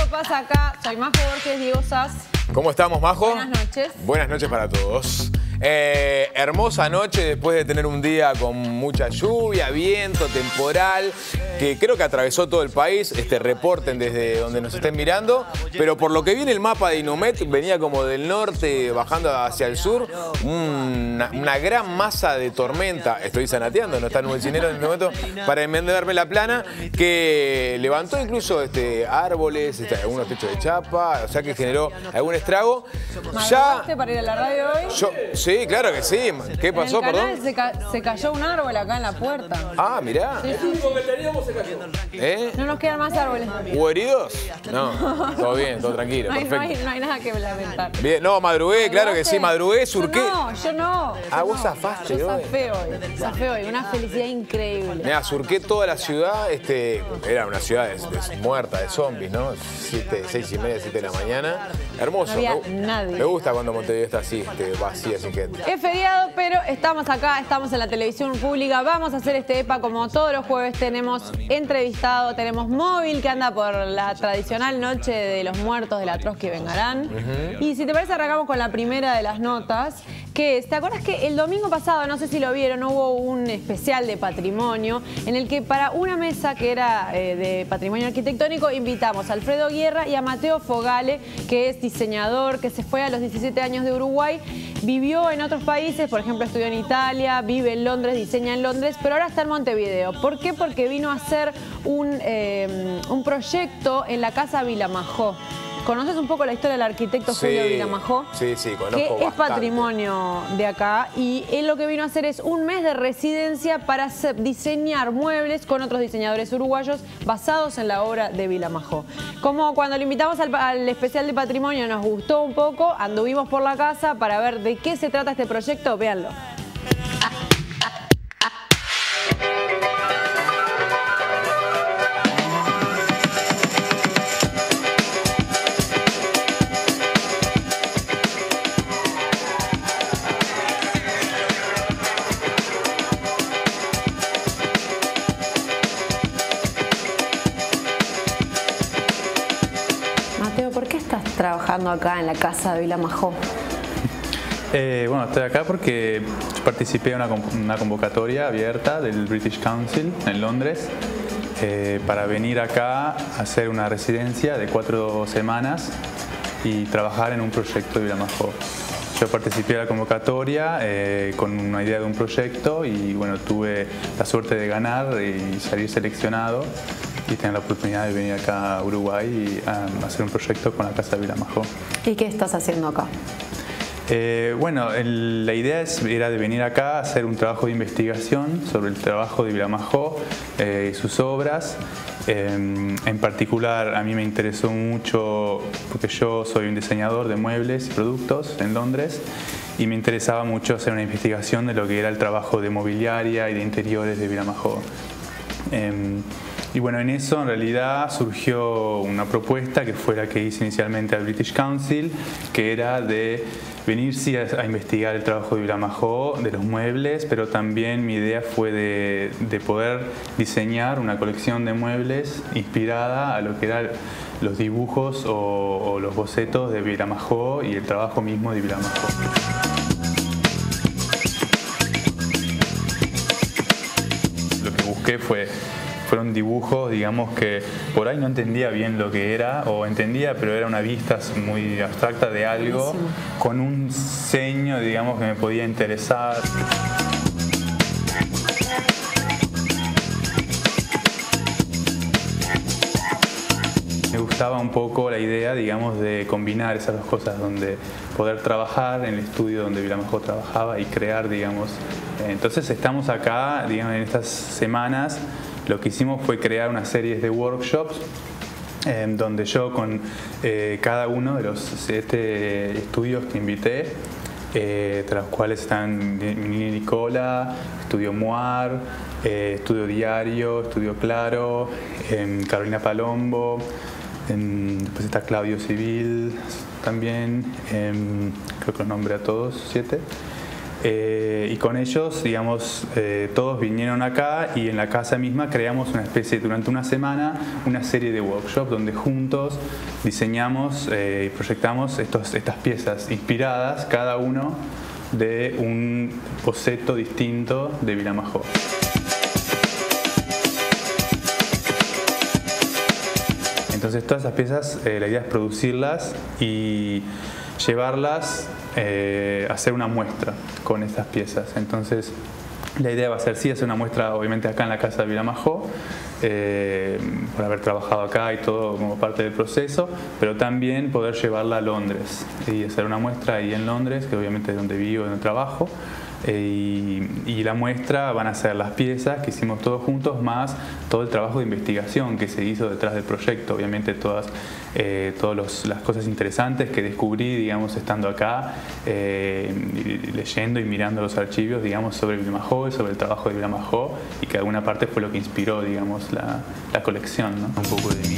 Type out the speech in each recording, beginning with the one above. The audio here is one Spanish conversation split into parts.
pasa acá. Soy Majo Borges, Diego Sass. ¿Cómo estamos, Majo? Buenas noches. Buenas noches para todos. Hermosa noche después de tener un día con mucha lluvia, viento, temporal, que creo que atravesó todo el país. Reporten desde donde nos estén mirando. Pero por lo que viene el mapa de Inumet, venía como del norte bajando hacia el sur, una gran masa de tormenta. Estoy zanateando, no está Nubelcinero en este momento, para enmendarme la plana, que levantó incluso árboles, algunos techos de chapa, o sea que generó algún estrago. ¿Madrugaste para ir a la radio hoy? Sí, claro que sí. ¿Qué pasó, en el perdón? canal se cayó un árbol acá en la puerta. Ah, mirá. Sí, sí. No nos quedan más árboles. ¿Hubo heridos? No, todo bien, todo tranquilo, perfecto. No hay nada que lamentar. Bien, no, madrugué, claro que sí, madrugué, surqué. Yo no. Ah, vos zafaste Yo hoy. zafé hoy, una felicidad increíble. Mirá, surqué toda la ciudad, era una ciudad muerta de zombies, ¿no? 6:30, 7 de la mañana. Hermoso. No había nadie. Me gusta cuando Montevideo está así, vacía, sin gente. Es feriado, pero estamos acá, estamos en la televisión pública. Vamos a hacer este EPA como todos los jueves. Tenemos entrevistado, tenemos móvil que anda por la tradicional noche de los muertos de la Trotsky Vengarán. Y si te parece, arrancamos con la primera de las notas, que es, ¿te acuerdas que el domingo pasado, no sé si lo vieron, hubo un especial de patrimonio en el que para una mesa que era de patrimonio arquitectónico invitamos a Alfredo Guerra y a Mateo Fogale, que es diseñador, que se fue a los 17 años de Uruguay, vivió en otros países, por ejemplo estudió en Italia, vive en Londres, diseña en Londres, pero ahora está en Montevideo. ¿Por qué? Porque vino a hacer un proyecto en la Casa Vilamajó. ¿Conoces un poco la historia del arquitecto Julio Vilamajó? Sí, conozco que bastante. Es patrimonio de acá, y él lo que vino a hacer es un mes de residencia para diseñar muebles con otros diseñadores uruguayos basados en la obra de Vilamajó. Como cuando lo invitamos al especial de patrimonio nos gustó un poco, anduvimos por la casa para ver de qué se trata este proyecto, véanlo. ¿Por qué estás trabajando acá en la Casa de Vilamajó? Bueno, estoy acá porque participé en una convocatoria abierta del British Council en Londres para venir acá a hacer una residencia de 4 semanas y trabajar en un proyecto de Vilamajó. Yo participé a la convocatoria con una idea de un proyecto y bueno, tuve la suerte de ganar y salir seleccionado y tener la oportunidad de venir acá a Uruguay y hacer un proyecto con la Casa de Vilamajó. ¿Y qué estás haciendo acá? Bueno, la idea era de venir acá a hacer un trabajo de investigación sobre el trabajo de Vilamajó y sus obras. En particular, a mí me interesó mucho porque yo soy un diseñador de muebles y productos en Londres y me interesaba mucho hacer una investigación de lo que era el trabajo de mobiliaria y de interiores de Vilamajó. Y bueno, en eso en realidad surgió una propuesta que fue la que hice inicialmente al British Council, que era de venir sí a investigar el trabajo de Vilamajó, de los muebles, pero también mi idea fue de poder diseñar una colección de muebles inspirada a lo que eran los dibujos o los bocetos de Vilamajó y el trabajo mismo de Vilamajó. Lo que busqué fueron dibujos, digamos, que por ahí no entendía bien lo que era, o entendía, pero era una vista muy abstracta de algo, con un diseño, digamos, que me podía interesar. Me gustaba un poco la idea, digamos, de combinar esas dos cosas, donde poder trabajar en el estudio donde Vilamajó trabajaba y crear, digamos. Entonces estamos acá, digamos, en estas semanas. Lo que hicimos fue crear una serie de workshops donde yo con cada uno de los 7 estudios que invité, entre los cuales están Nicola, Estudio Moir, Estudio Diario, Estudio Claro, Carolina Palombo, después está Claudio Civil también, creo que los nombré a todos, 7. Y con ellos, digamos, todos vinieron acá y en la casa misma creamos una especie, durante una semana, una serie de workshops donde juntos diseñamos y proyectamos estas piezas inspiradas, cada uno de un boceto distinto de Vilamajó. Entonces todas esas piezas, la idea es producirlas y llevarlas a hacer una muestra con estas piezas. Entonces la idea va a ser sí hacer una muestra obviamente acá en la casa de Vilamajó, por haber trabajado acá y todo como parte del proceso, pero también poder llevarla a Londres y hacer una muestra ahí en Londres, que obviamente es donde vivo, donde trabajo. Y la muestra van a ser las piezas que hicimos todos juntos, más todo el trabajo de investigación que se hizo detrás del proyecto. Obviamente todas las cosas interesantes que descubrí, digamos, estando acá, leyendo y mirando los archivos, digamos, sobre Vilamajó y sobre el trabajo de Vilamajó, y que alguna parte fue lo que inspiró, digamos, la colección, ¿no? Un poco de mí.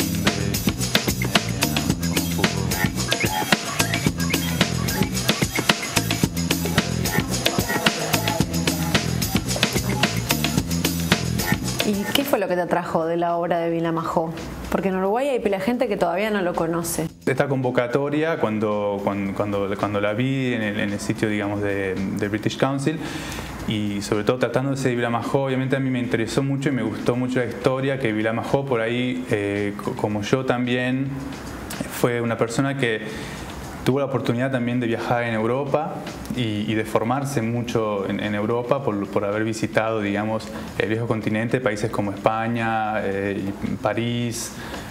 ¿Y qué fue lo que te atrajo de la obra de Vilamajó? Porque en Uruguay hay pila de gente que todavía no lo conoce. Esta convocatoria, cuando la vi en el sitio, digamos, de British Council, y sobre todo tratándose de Vilamajó, obviamente a mí me interesó mucho y me gustó mucho la historia, que Vilamajó por ahí, como yo también, fue una persona que tuvo la oportunidad también de viajar en Europa y de formarse mucho en Europa por haber visitado, digamos, el viejo continente, países como España, París,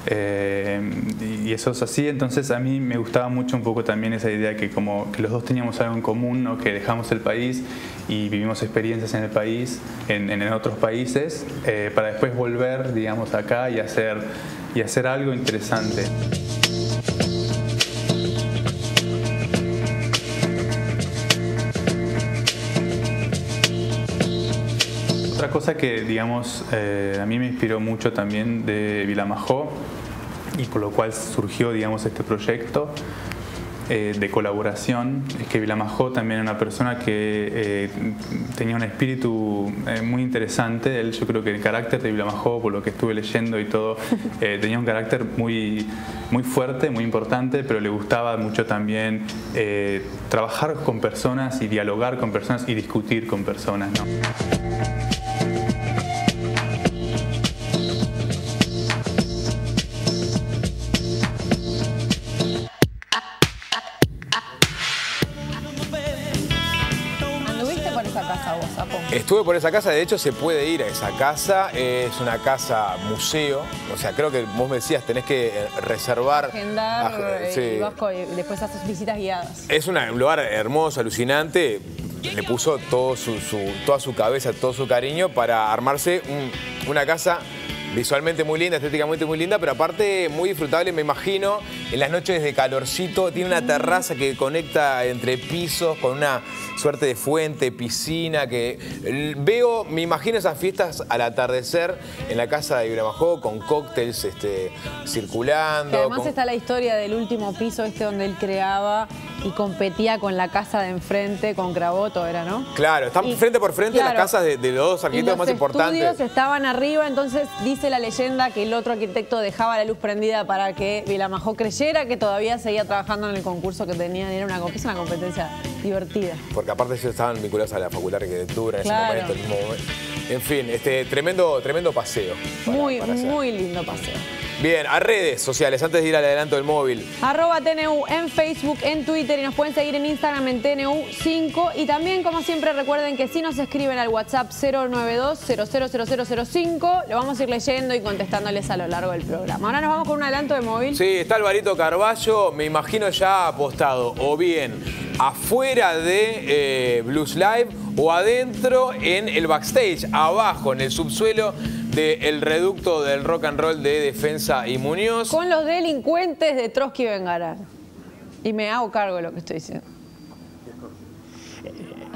y eso es así. Entonces a mí me gustaba mucho un poco también esa idea que que los dos teníamos algo en común, ¿no? Que dejamos el país y vivimos experiencias en el país, en otros países, para después volver, digamos, acá y hacer algo interesante. Otra cosa que, digamos, a mí me inspiró mucho también de Vilamajó, y por lo cual surgió, digamos, este proyecto de colaboración, es que Vilamajó también era una persona que tenía un espíritu muy interesante. Yo creo que el carácter de Vilamajó, por lo que estuve leyendo y todo, tenía un carácter muy fuerte, muy importante, pero le gustaba mucho también trabajar con personas y dialogar con personas y discutir con personas, ¿no? Estuve por esa casa, de hecho se puede ir a esa casa, es una casa museo, o sea, creo que vos me decías, tenés que reservar. Agendar, sí. y después haces visitas guiadas. Es un lugar hermoso, alucinante, le puso toda su cabeza, todo su cariño para armarse una casa visualmente muy linda, estéticamente muy linda, pero aparte muy disfrutable, me imagino, en las noches de calorcito. Tiene una terraza que conecta entre pisos con una suerte de fuente, piscina, que me imagino esas fiestas al atardecer en la casa de Vilamajó con cócteles circulando. Que además está la historia del último piso donde él creaba y competía con la casa de enfrente, con Craboto, ¿era, no? Claro, están frente por frente, claro, las casas de los dos arquitectos más importantes. Los estudios estaban arriba, entonces dice la leyenda que el otro arquitecto dejaba la luz prendida para que Vilamajó creyera que todavía seguía trabajando en el concurso que tenían. Era una competencia divertida. Porque aparte ellos estaban vinculados a la Facultad de Arquitectura en claro. ese momento, el mismo momento. En fin, tremendo paseo. Muy lindo paseo. Bien, a redes sociales, antes de ir al adelanto del móvil. @TNU en Facebook, en Twitter, y nos pueden seguir en Instagram en TNU5. Y también, como siempre, recuerden que si nos escriben al WhatsApp 092-000005, lo vamos a ir leyendo y contestándoles a lo largo del programa. Ahora nos vamos con un adelanto de móvil. Sí, está Alvarito Carballo, me imagino ya apostado o bien afuera de Blues Live o adentro en el backstage, abajo, en el subsuelo del reducto del rock and roll de Defensa y Muñoz. Con los delincuentes de Trotsky y Bengarar. Y me hago cargo de lo que estoy diciendo.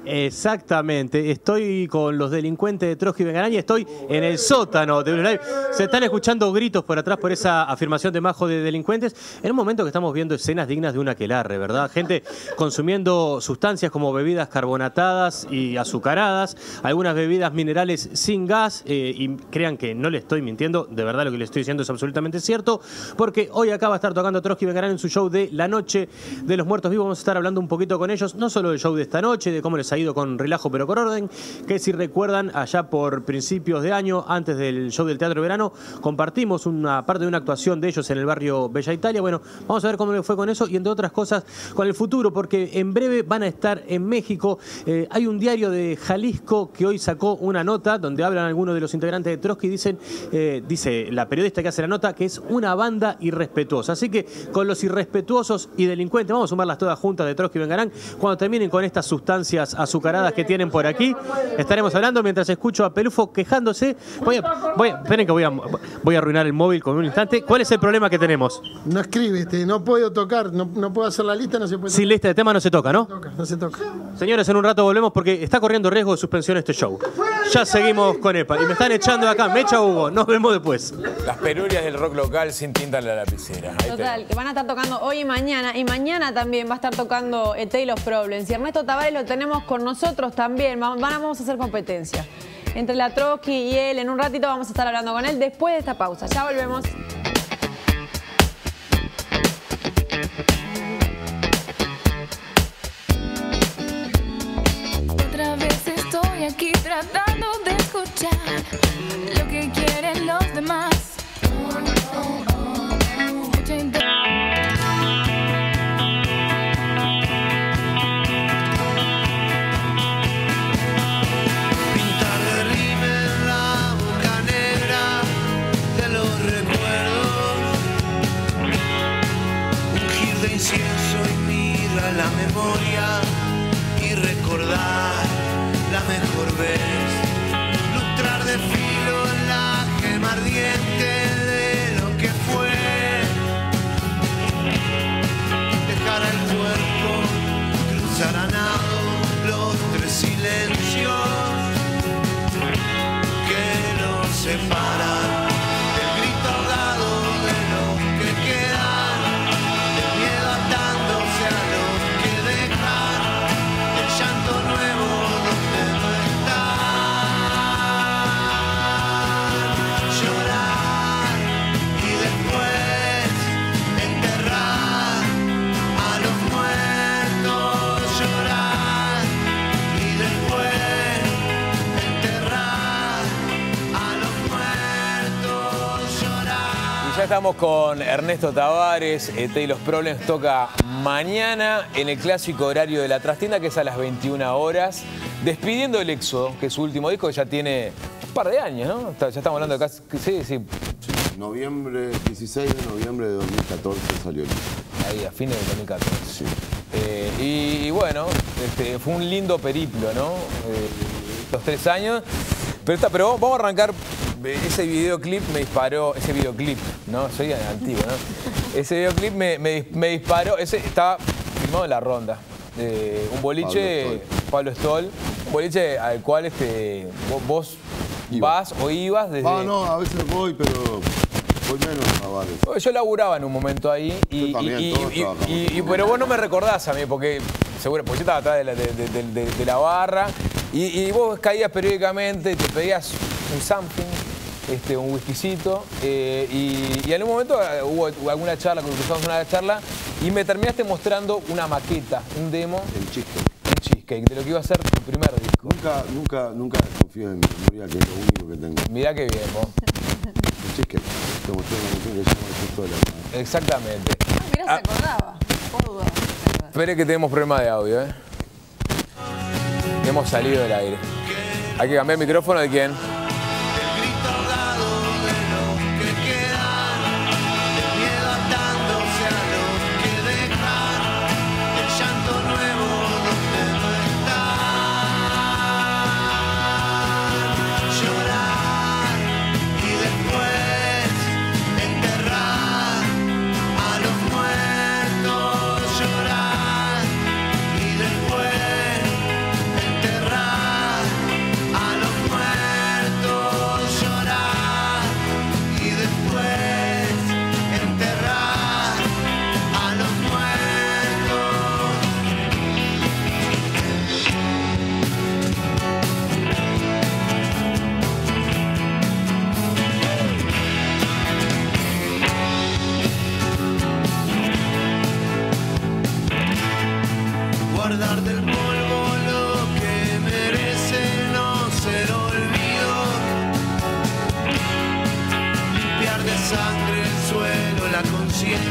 Exactamente, estoy con los delincuentes de Trotsky Vengarán y estoy en el sótano de Blue Live. Se están escuchando gritos por atrás por esa afirmación de Majo de delincuentes, en un momento que estamos viendo escenas dignas de un aquelarre, ¿verdad? Gente consumiendo sustancias como bebidas carbonatadas y azucaradas, algunas bebidas minerales sin gas, y crean que no le estoy mintiendo, de verdad lo que le estoy diciendo es absolutamente cierto, porque hoy acá va a estar tocando Trotsky Vengarán en su show de La Noche de los Muertos Vivos. Vamos a estar hablando un poquito con ellos, no solo del show de esta noche, de cómo les ha ido con relajo pero con orden, que si recuerdan allá por principios de año, antes del show del Teatro de Verano, compartimos una parte de una actuación de ellos en el barrio Bella Italia. Bueno, vamos a ver cómo les fue con eso y entre otras cosas con el futuro, porque en breve van a estar en México. Hay un diario de Jalisco que hoy sacó una nota donde hablan algunos de los integrantes de Trotsky, dice la periodista que hace la nota que es una banda irrespetuosa. Así que con los irrespetuosos y delincuentes, vamos a sumarlas todas juntas de Trotsky Vengarán, cuando terminen con estas sustancias azucaradas que tienen por aquí, estaremos hablando mientras escucho a Pelufo quejándose. Esperen que voy a arruinar el móvil con un instante. ¿Cuál es el problema que tenemos? No escribe, no puedo tocar, no puedo hacer la lista, no se puede tocar. Sin lista de tema no se toca, ¿no? No se toca. Señores, en un rato volvemos porque está corriendo riesgo de suspensión este show. Ya seguimos con EPA y me están echando de acá. Me echa Hugo, nos vemos después. Las penurias del rock local sin tinta en la lapicera. Ahí Total, que van a estar tocando hoy y mañana también va a estar tocando ET y los Problems. Y Ernesto Tavares lo tenemos con nosotros también, vamos a hacer competencia entre la Trotsky y él. En un ratito vamos a estar hablando con él después de esta pausa. Ya volvemos. Otra vez estoy aquí tratando de escuchar lo que quieren los demás. Incienso y mira la memoria y recordar la mejor vez, lustrar de filo en la gema ardiente de lo que fue, dejar al cuerpo cruzar a nado los tres silencios que nos separan. Ya estamos con Ernesto Tavares, ET y los Problems toca mañana en el clásico horario de la trastienda, que es a las 21 horas, despidiendo el Éxodo, que es su último disco, que ya tiene un par de años, ¿no? Ya estamos hablando de casi... Sí. Noviembre, 16 de noviembre de 2014 salió el disco. Ahí, a fines de 2014. Sí. Y bueno, fue un lindo periplo, ¿no? Los 3 años. Pero vamos a arrancar. Ese videoclip me disparó, ¿no? Soy antiguo, ¿no? Ese videoclip me disparó, ese estaba filmado en La Ronda. Un boliche, Pablo Stoll, un boliche al cual vos vas o ibas desde... No, a veces voy, pero voy menos a bares. Yo laburaba en un momento ahí, pero vos no me recordás a mí, porque yo estaba atrás de la barra, y vos caías periódicamente y te pedías un something, un whiskycito, y en un momento hubo alguna charla, cruzamos una charla, y me terminaste mostrando una maqueta, un demo. El Cheesecake, de lo que iba a ser tu primer disco. Nunca confío en mi memoria, que es lo único que tengo. Mirá qué bien, vos. El Cheesecake, te mostré una canción que se llama El Justo de la... Exactamente. Mirá, se acordaba. Por duda. Espere que tenemos problema de audio, Hemos salido del aire. Hay que cambiar el micrófono de quién.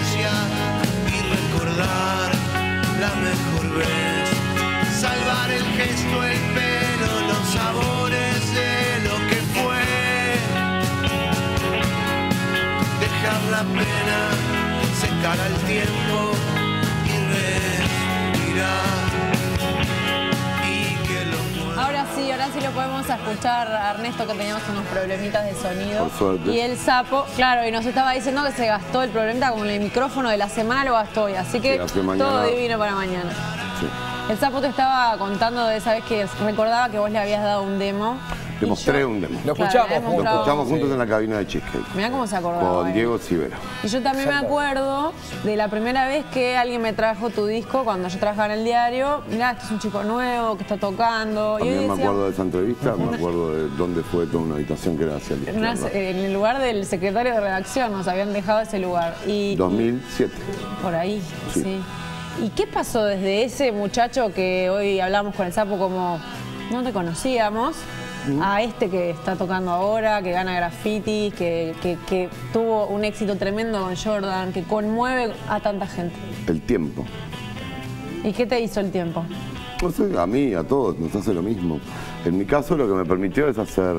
inocencia y recordar la mejor vez. Salvar el gesto, el pelo, los sabores de lo que fue. Dejar la pena secar al tiempo y respirar. Ahora sí lo podemos escuchar a Ernesto, que teníamos unos problemitas de sonido. Por suerte. Y el sapo, claro, y nos estaba diciendo que se gastó el problemita con el micrófono de la semana, lo gastó hoy. Así que Sí, mañana. todo divino para mañana. Sí. El sapo te estaba contando de esa vez que recordaba que vos le habías dado un demo. Te mostré un demo. Lo Claro, escuchamos hemos juntos. Lo escuchamos juntos Sí. en la cabina de Cheesecake. Mirá cómo se acordaba. Con Diego Civera. Y yo también me acuerdo de la primera vez que alguien me trajo tu disco cuando yo trabajaba en el diario. Mirá, este es un chico nuevo que está tocando. Y También hoy me decía, acuerdo de esa entrevista, me acuerdo de dónde fue toda una habitación que era hacia la izquierda. en el lugar del secretario de redacción, nos habían dejado ese lugar. Y 2007. por ahí, Sí. sí. ¿Y qué pasó desde ese muchacho que hoy hablamos con el sapo como no te conocíamos, a este que está tocando ahora, que gana graffiti, que tuvo un éxito tremendo con Jordan, que conmueve a tanta gente? El tiempo. ¿Y qué te hizo el tiempo? No sé, a mí, a todos, nos hace lo mismo. En mi caso lo que me permitió es hacer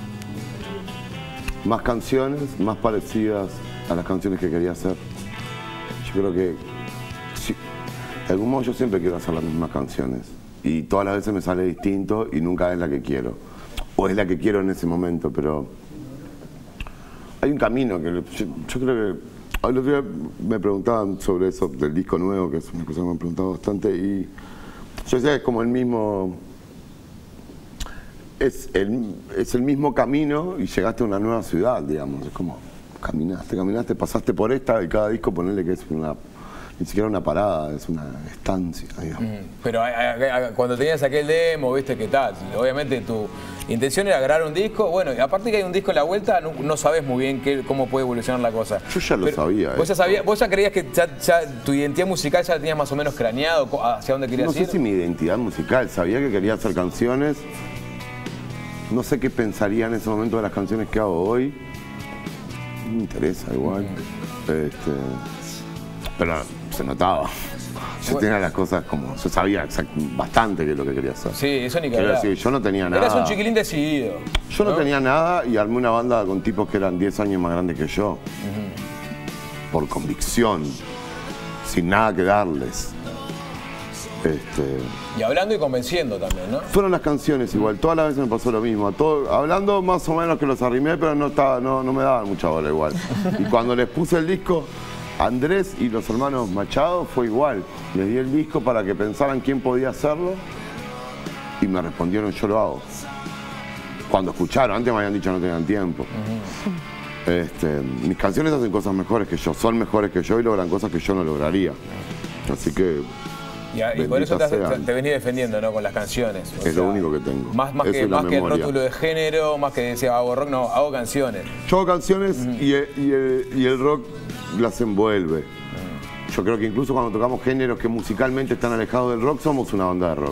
más canciones, más parecidas a las canciones que quería hacer. Yo creo que, sí, de algún modo yo siempre quiero hacer las mismas canciones. Y todas las veces me sale distinto y nunca es la que quiero. O es la que quiero en ese momento, pero hay un camino que yo creo que... El otro día me preguntaban sobre eso del disco nuevo, que es una cosa que me han preguntado bastante, y yo decía que es como el mismo... Es el mismo camino y llegaste a una nueva ciudad, digamos. Es como caminaste, pasaste por esta y cada disco ponerle que es una... Ni siquiera una parada, es una estancia, digamos. Pero cuando tenías aquel demo, viste qué tal. Obviamente tu intención era grabar un disco. Bueno, y aparte que hay un disco en la vuelta, no sabes muy bien cómo puede evolucionar la cosa. Yo ya lo sabía. ¿Vos ya creías que ya tu identidad musical ya la tenías más o menos craneado hacia dónde querías ir? No sé si mi identidad musical, sabía que quería hacer canciones. No sé qué pensaría en ese momento de las canciones que hago hoy. No me interesa igual. Pero se notaba. Yo tenía las cosas como... Yo sabía bastante qué es lo que quería hacer. Sí, eso ni que Quiero hablar. decir, yo no tenía nada. Eras un chiquilín decidido. Yo no tenía nada y armé una banda con tipos que eran 10 años más grandes que yo. Por convicción. Sin nada que darles. Y hablando y convenciendo también, ¿no? Fueron las canciones igual, todas las veces me pasó lo mismo. Hablando más o menos que los arrimé, pero no me daban mucha bola igual. Y cuando les puse el disco, Andrés y los hermanos Machado fue igual. Les di el disco para que pensaran quién podía hacerlo y me respondieron, yo lo hago. Cuando escucharon, antes me habían dicho no tenían tiempo. Mis canciones hacen cosas mejores que yo, son mejores que yo y logran cosas que yo no lograría. Así que... Y por eso te venís defendiendo, ¿no? Con las canciones. Es lo único que tengo. Más que el rótulo de género, más que decir hago rock, no, hago canciones. Yo hago canciones y el rock las envuelve. Yo creo que incluso cuando tocamos géneros que musicalmente están alejados del rock, somos una banda de rock.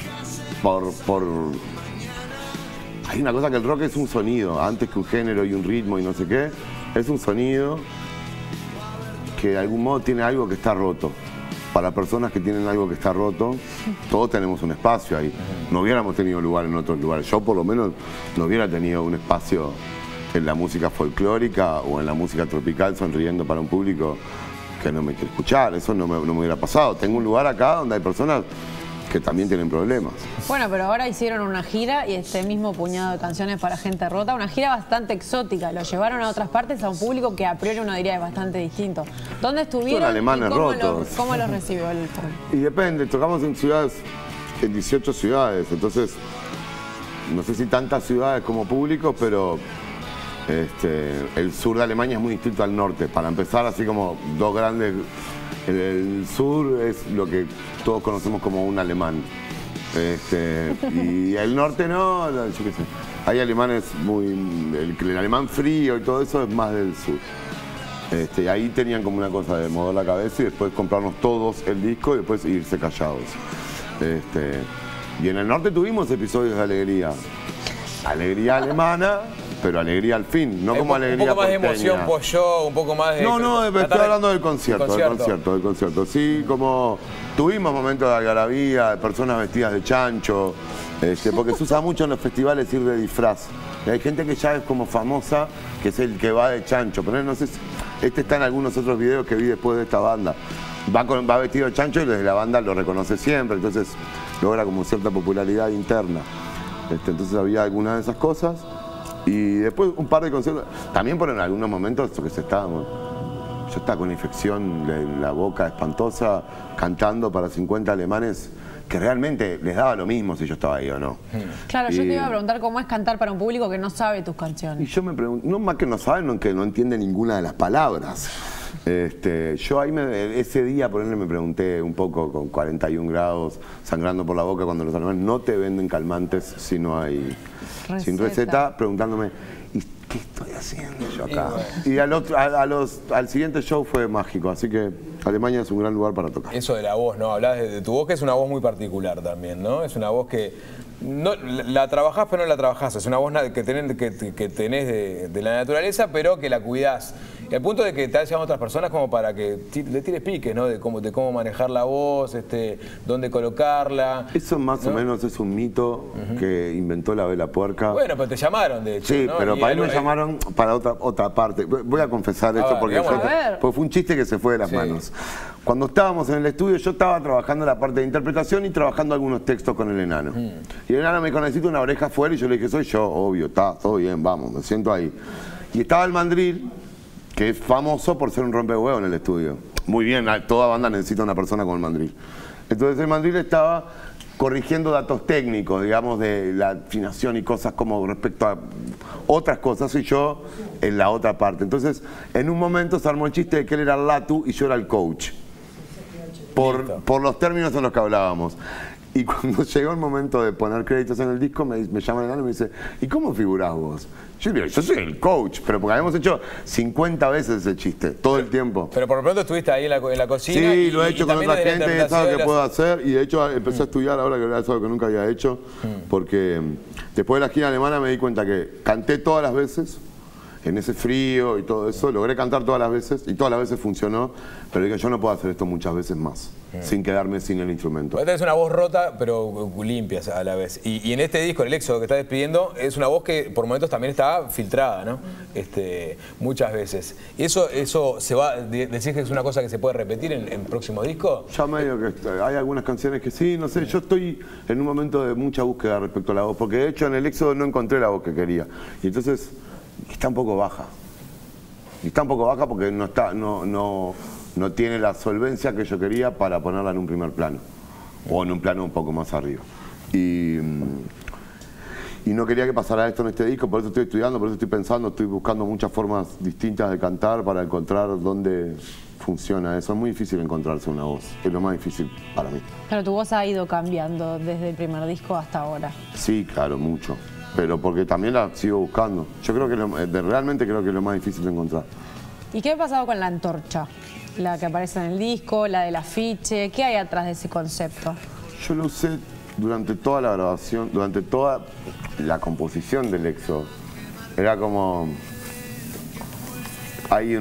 Hay una cosa que el rock es un sonido, antes que un género y un ritmo y no sé qué. Es un sonido que de algún modo tiene algo que está roto. Para personas que tienen algo que está roto, todos tenemos un espacio ahí. No hubiéramos tenido lugar en otros lugares. Yo por lo menos no hubiera tenido un espacio en la música folclórica o en la música tropical sonriendo para un público que no me quiere escuchar. Eso no me hubiera pasado. Tengo un lugar acá donde hay personas que también tienen problemas. Bueno, pero ahora hicieron una gira y este mismo puñado de canciones para gente rota, una gira bastante exótica. Lo llevaron a otras partes a un público que a priori uno diría es bastante distinto. ¿Dónde estuvieron? Son alemanes rotos. ¿Cómo los recibió el público? Y depende, tocamos en ciudades, en 18 ciudades, entonces no sé si tantas ciudades como públicos, pero el sur de Alemania es muy distinto al norte. Para empezar, así como dos grandes... El sur es lo que todos conocemos como un alemán. Y el norte no, yo qué sé. Hay alemanes el alemán frío y todo eso es más del sur. Y ahí tenían como una cosa de mover la cabeza y después comprarnos todos el disco y después irse callados. Y en el norte tuvimos episodios de alegría. alegría alemana, pero alegría al fin, no como alegría un poco más de porteña. emoción post-show, un poco más de... No, estoy hablando del concierto. Sí, como tuvimos momentos de algarabía, de personas vestidas de chancho, porque se usa mucho en los festivales ir de disfraz. Y hay gente que ya es como famosa, que es el que va de chancho, pero no sé si... Este está en algunos otros videos que vi después de esta banda. Va vestido de chancho y desde la banda lo reconoce siempre, entonces logra como cierta popularidad interna. Entonces había algunas de esas cosas. Y después un par de conciertos. También por en algunos momentos que yo estaba con infección en la boca espantosa, cantando para 50 alemanes, que realmente les daba lo mismo si yo estaba ahí o no. Claro, yo te iba a preguntar cómo es cantar para un público que no sabe tus canciones. Y yo me pregunto, no más que no saben, no, que no entiende ninguna de las palabras. Yo ahí ese día por ejemplo me pregunté un poco con 41 grados, sangrando por la boca, cuando los alemanes no te venden calmantes si no hay sin receta, preguntándome, ¿y qué estoy haciendo yo acá? Y al siguiente show fue mágico, así que Alemania es un gran lugar para tocar. Eso de la voz, ¿no? Hablabas de tu voz, que es una voz muy particular también, ¿no? Es una voz que no, la trabajás pero no la trabajás, es una voz que tenés de la naturaleza, pero que la cuidás. Y al punto de que te hacen otras personas como para que le tires piques, ¿no? De cómo manejar la voz, dónde colocarla. Eso más o menos es un mito que inventó la Vela Puerca. Bueno, pero te llamaron, de hecho. Sí, ¿no? pero para mí me llamaron para otra parte. Voy a confesar esto porque fue un chiste que se fue de las manos. Cuando estábamos en el estudio, yo estaba trabajando la parte de interpretación y trabajando algunos textos con el enano. Y el enano me dijo, necesito una oreja afuera, y yo le dije, soy yo, obvio, está todo bien, vamos, me siento ahí. Y estaba el mandril, que es famoso por ser un rompehuevo en el estudio. Muy bien, toda banda necesita una persona con el mandril. Entonces el mandril estaba corrigiendo datos técnicos, digamos, de la afinación y cosas como respecto a otras cosas, y yo en la otra parte. Entonces, en un momento se armó el chiste de que él era el latu y yo era el coach. Por los términos en los que hablábamos. Y cuando llegó el momento de poner créditos en el disco, me llama el enano y me dice, ¿y cómo figurás vos? Yo digo, yo soy el coach, pero porque habíamos hecho 50 veces ese chiste, todo el tiempo. Pero por lo pronto estuviste ahí en la cocina. Sí, lo he hecho con otra gente, es algo que puedo hacer, y de hecho empecé a estudiar ahora, que era algo que nunca había hecho, porque después de la gira alemana me di cuenta que canté todas las veces, en ese frío y todo eso, logré cantar todas las veces, y todas las veces funcionó, pero dije, yo no puedo hacer esto muchas veces más, sin quedarme sin el instrumento. Vos tenés una voz rota, pero limpia a la vez. Y en este disco, el Éxodo que estás despidiendo, es una voz que por momentos también está filtrada, ¿no? Muchas veces. ¿Y eso se va, decís que es una cosa que se puede repetir en próximo disco? Ya medio que hay algunas canciones que sí, no sé, yo estoy en un momento de mucha búsqueda respecto a la voz, porque de hecho en el Éxodo no encontré la voz que quería. Y entonces está un poco baja. Y está un poco baja porque no tiene la solvencia que yo quería para ponerla en un primer plano. O en un plano un poco más arriba. Y no quería que pasara esto en este disco, por eso estoy estudiando, por eso estoy pensando, estoy buscando muchas formas distintas de cantar para encontrar dónde funciona eso. Es muy difícil encontrarse una voz, es lo más difícil para mí. Pero tu voz ha ido cambiando desde el primer disco hasta ahora. Sí, claro, mucho. Pero porque también la sigo buscando. Yo creo que realmente creo que es lo más difícil de encontrar. ¿Y qué ha pasado con la antorcha? La que aparece en el disco, la del afiche, ¿qué hay atrás de ese concepto? Yo lo usé durante toda la grabación, durante toda la composición del Éxodo. Era como... Había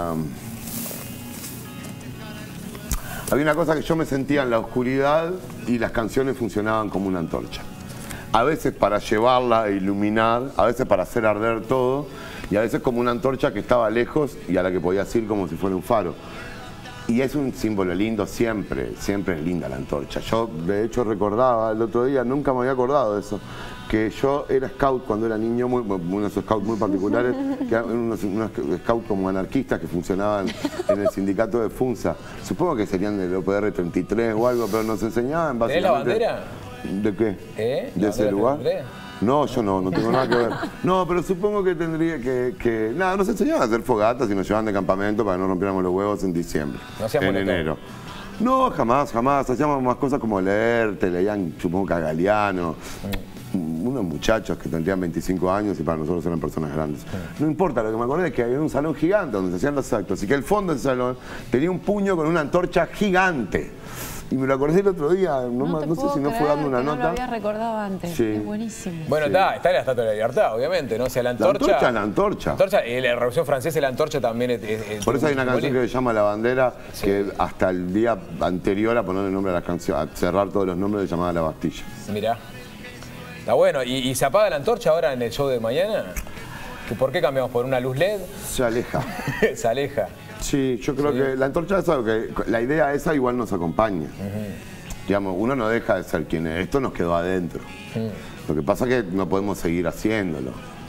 una cosa que yo me sentía en la oscuridad y las canciones funcionaban como una antorcha. A veces para llevarla e iluminar, a veces para hacer arder todo, y a veces como una antorcha que estaba lejos y a la que podías ir como si fuera un faro. Y es un símbolo lindo siempre es linda la antorcha. Yo de hecho recordaba el otro día, nunca me había acordado de eso, que yo era scout cuando era niño, unos scouts muy particulares, que eran unos scouts como anarquistas que funcionaban en el sindicato de Funza. Supongo que serían del OPR 33 o algo, pero nos enseñaban básicamente... ¿Tenés la bandera? ¿De qué? ¿De ese lugar? No, yo no tengo nada que ver. No, pero supongo que tendría que... Nada, nos enseñaban a hacer fogatas y nos llevaban de campamento para que no rompiéramos los huevos en diciembre, en enero. No, jamás. Hacíamos más cosas como leer, te leían, supongo que a Galeano. Unos muchachos que tendrían 25 años y para nosotros eran personas grandes. No importa, lo que me acordé es que había un salón gigante donde se hacían los actos y que el fondo del salón tenía un puño con una antorcha gigante. Y me lo acordé el otro día, no sé si no fue dando una nota. No lo había recordado antes, Sí. es buenísimo. Bueno, está la Estatua de la Libertad, obviamente, ¿no? O sea, la antorcha. La antorcha. Y la Revolución Francesa y la antorcha también es Por eso hay una canción que se llama La Bandera, que hasta el día anterior a ponerle nombre a las canciones, a cerrar todos los nombres, se llamaba La Bastilla. Mirá. Está bueno. ¿Y se apaga la antorcha ahora en el show de mañana? ¿Por qué cambiamos por una luz LED? Se aleja. Se aleja. Sí, yo creo que la antorcha es algo que la idea esa igual nos acompaña. Digamos, uno no deja de ser quien es. Esto nos quedó adentro. Lo que pasa es que no podemos seguir haciéndolo.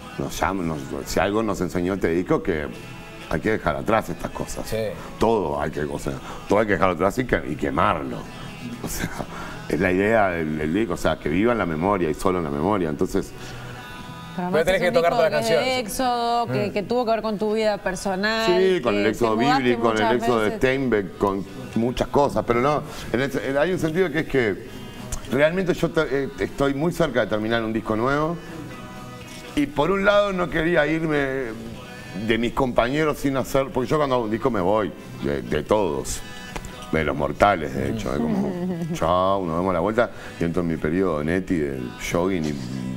Si algo nos enseñó este disco, que hay que dejar atrás estas cosas. Sí. Todo hay que dejarlo atrás y quemarlo. O sea, es la idea del disco, o sea, que viva en la memoria y solo en la memoria. Entonces, pero tenés que tocar todas las canciones. De éxodo, que tuvo que ver con tu vida personal. sí, con el éxodo bíblico, con el éxodo de Steinbeck, con muchas cosas, pero no, hay un sentido que es que realmente yo estoy muy cerca de terminar un disco nuevo y por un lado no quería irme de mis compañeros sin hacer, porque yo cuando hago un disco me voy, de todos, de los mortales de hecho, como chao, nos vemos a la vuelta y entro en mi periodo neti del jogging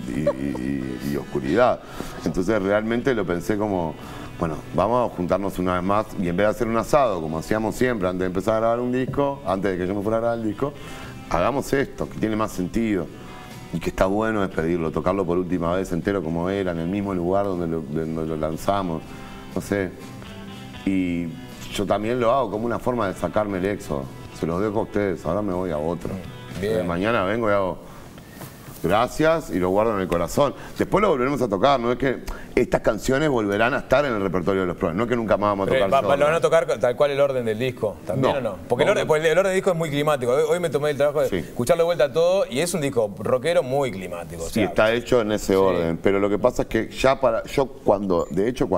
y oscuridad. Entonces realmente lo pensé como, bueno, vamos a juntarnos una vez más y en vez de hacer un asado, como hacíamos siempre antes de empezar a grabar un disco, antes de que yo me fuera a grabar el disco, hagamos esto, que tiene más sentido y que está bueno despedirlo, tocarlo por última vez entero como era, en el mismo lugar donde lo lanzamos, no sé. Y yo también lo hago como una forma de sacarme el éxodo. Se los dejo a ustedes, ahora me voy a otro. Mañana vengo y hago gracias y lo guardo en el corazón. Después lo volveremos a tocar, no es que estas canciones volverán a estar en el repertorio de los Problemas, no es que nunca más vamos a tocar. ¿Lo van a tocar tal cual el orden del disco? ¿También o no? Porque el orden del disco es muy climático. Hoy me tomé el trabajo de escucharlo de vuelta todo y es un disco rockero muy climático. Sí, está hecho en ese orden, pero lo que pasa es que yo cuando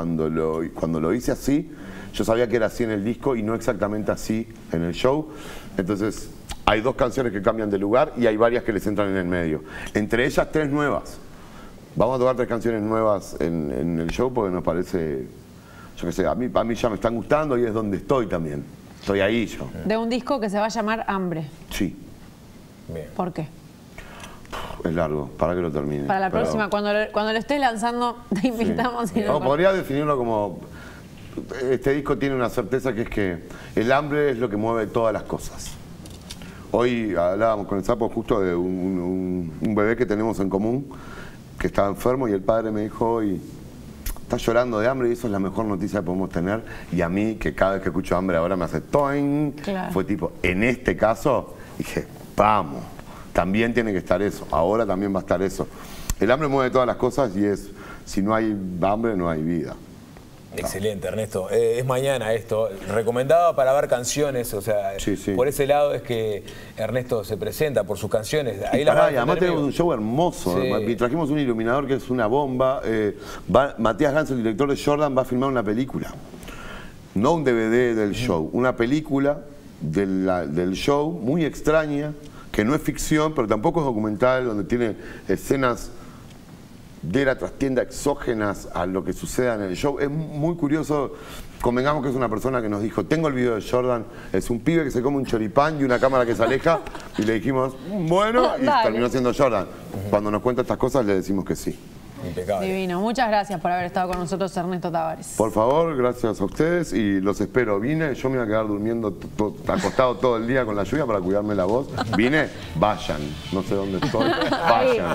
lo hice así, yo sabía que era así en el disco y no exactamente así en el show. Entonces hay dos canciones que cambian de lugar y hay varias que les entran en el medio. Entre ellas 3 nuevas. Vamos a tocar 3 canciones nuevas en el show porque nos parece, yo qué sé, a mí ya me están gustando y es donde estoy también. Estoy ahí yo. De un disco que se va a llamar Hambre. Sí. Bien. ¿Por qué? Es largo, para que lo termine. Para la próxima, cuando lo estés lanzando, te invitamos. Sí. Podría definirlo como, este disco tiene una certeza que es que el hambre es lo que mueve todas las cosas. Hoy hablábamos con el Sapo justo de un bebé que tenemos en común, que estaba enfermo y el padre me dijo hoy, está llorando de hambre y eso es la mejor noticia que podemos tener. Y a mí, que cada vez que escucho hambre ahora me hace toing, claro. Fue tipo, en este caso, dije, vamos, también tiene que estar eso, ahora también va a estar eso. El hambre mueve todas las cosas y es, si no hay hambre no hay vida. Excelente, Ernesto. Es mañana esto. Recomendado para ver canciones, o sea, por ese lado es que Ernesto se presenta por sus canciones. Ahí además tenemos un show hermoso. Sí. Trajimos un iluminador que es una bomba. Matías Gans, el director de Jordan, va a filmar una película. No un DVD del show, una película del show muy extraña, que no es ficción, pero tampoco es documental, donde tiene escenas de la trastienda exógenas a lo que suceda en el show. Es muy curioso, convengamos que es una persona que nos dijo, tengo el video de Jordan, es un pibe que se come un choripán y una cámara que se aleja, y le dijimos, bueno, y terminó siendo Jordan. Cuando nos cuenta estas cosas le decimos que sí. Impecable. Divino. Muchas gracias por haber estado con nosotros, Ernesto Tavares. Por favor, gracias a ustedes y los espero. Vine, yo me iba a quedar durmiendo acostado todo el día con la lluvia para cuidarme la voz. Vine, vayan. No sé dónde estoy. Vayan.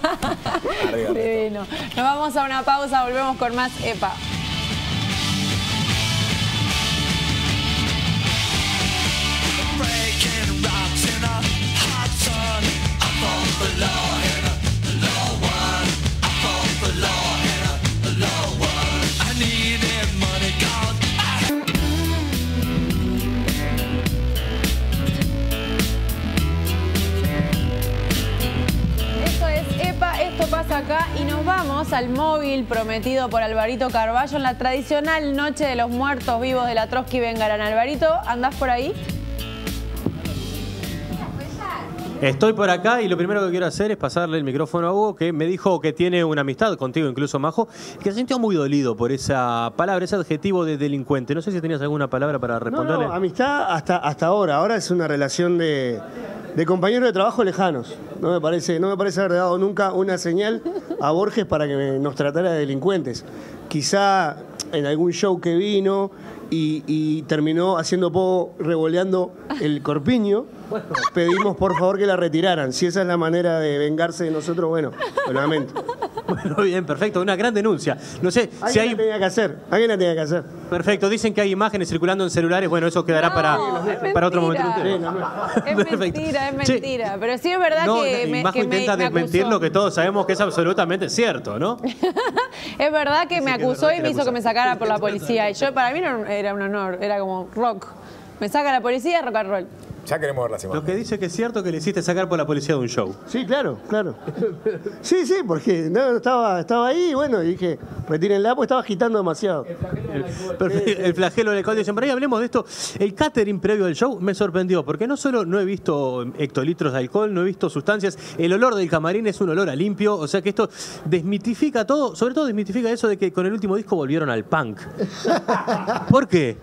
Divino. Nos vamos a una pausa, volvemos con más EPA. Acá y nos vamos al móvil prometido por Alvarito Carballo en la tradicional Noche de los Muertos Vivos de la Trotsky Vengarán. Alvarito, ¿andás por ahí? Estoy por acá y lo primero que quiero hacer es pasarle el micrófono a Hugo, que me dijo que tiene una amistad contigo, incluso Majo, que se sintió muy dolido por esa palabra, ese adjetivo de delincuente. No sé si tenías alguna palabra para responderle. No, amistad hasta ahora. Ahora es una relación de compañeros de trabajo lejanos. No me parece haber dado nunca una señal a Borges para que nos tratara de delincuentes. Quizá en algún show que vino y terminó haciendo poco, revoleando el corpiño, pedimos por favor que la retiraran. Si esa es la manera de vengarse de nosotros, bueno, lo lamento. Bueno, bien, perfecto, una gran denuncia. No sé si Alguien la tenía que hacer, alguien la tenía que hacer. Perfecto, dicen que hay imágenes circulando en celulares, bueno, eso quedará para otro momento. Es mentira, es mentira. Pero sí es verdad que Majo intenta desmentir lo que todos sabemos que es absolutamente cierto, ¿no? Es verdad que me acusó y me hizo que me sacara por la policía. Y yo, para mí era un honor, era como rock. Me saca la policía, rock and roll. Ya queremos ver las imágenes. Lo que dice que es cierto que le hiciste sacar por la policía de un show. Sí, claro. Sí, porque no, estaba ahí, bueno, y dije, retírenla, porque estaba agitando demasiado. El flagelo del conde. Por ahí hablemos de esto. El catering previo del show me sorprendió, porque no solo no he visto hectolitros de alcohol, no he visto sustancias, el olor del camarín es un olor a limpio, o sea que esto desmitifica todo, sobre todo desmitifica eso de que con el último disco volvieron al punk. ¿Por qué?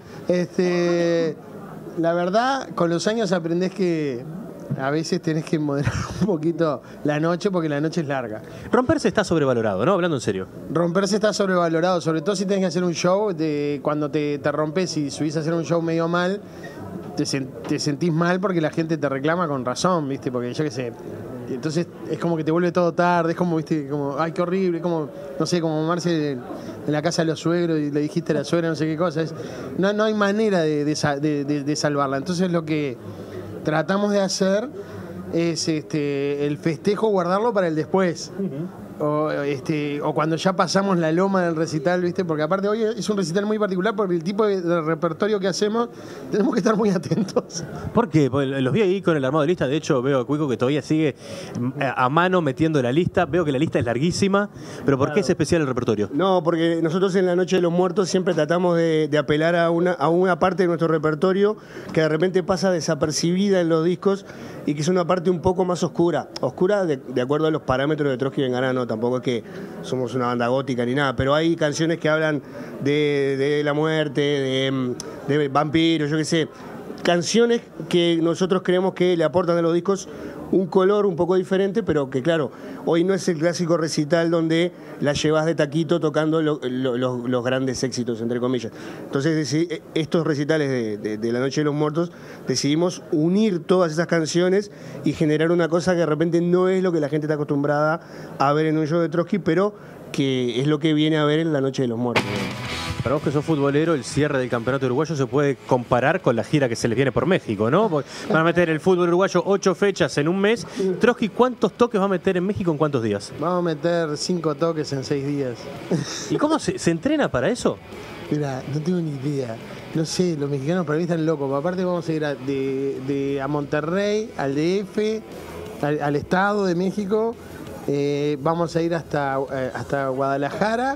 La verdad, con los años aprendés que a veces tenés que moderar un poquito la noche porque la noche es larga. Romperse está sobrevalorado, ¿no? Hablando en serio. Romperse está sobrevalorado, sobre todo si tenés que hacer un show, cuando te rompes y subís a hacer un show medio mal, te sentís mal porque la gente te reclama con razón, ¿viste? Porque yo qué sé. Entonces es como que te vuelve todo tarde, es como, ¿viste? Como, ay, qué horrible, como, no sé, como Marce en la casa de los suegros y le dijiste a la suegra no sé qué cosa. No hay manera de salvarla. Entonces lo que tratamos de hacer es el festejo, guardarlo para el después. O cuando ya pasamos la loma del recital, ¿viste? Porque aparte hoy es un recital muy particular porque el tipo de repertorio que hacemos tenemos que estar muy atentos. ¿Por qué? Porque los vi ahí con el armado de lista. De hecho, veo a Cuico que todavía sigue a mano metiendo la lista. Veo que la lista es larguísima. ¿Pero por qué es especial el repertorio? No, porque nosotros en la Noche de los Muertos siempre tratamos de apelar a una parte de nuestro repertorio que de repente pasa desapercibida en los discos y que es una parte un poco más oscura. Oscura de acuerdo a los parámetros de Trotsky y Vengará, no, tampoco es que somos una banda gótica ni nada, pero hay canciones que hablan de la muerte, de vampiros, yo qué sé. Canciones que nosotros creemos que le aportan a los discos un color un poco diferente, pero que claro, hoy no es el clásico recital donde la llevas de taquito tocando los grandes éxitos, entre comillas. Entonces, estos recitales de la Noche de los Muertos, decidimos unir todas esas canciones y generar una cosa que de repente no es lo que la gente está acostumbrada a ver en un show de Trotsky, pero que es lo que viene a ver en la Noche de los Muertos. Para vos que sos futbolero, el cierre del campeonato uruguayo se puede comparar con la gira que se les viene por México, ¿no? Porque van a meter el fútbol uruguayo 8 fechas en un mes. Trotsky, ¿cuántos toques va a meter en México en cuántos días? Vamos a meter 5 toques en 6 días. ¿Y cómo se entrena para eso? Mira, no tengo ni idea. No sé, los mexicanos para mí están locos. Aparte vamos a ir a Monterrey, al DF, al Estado de México. Vamos a ir hasta Guadalajara.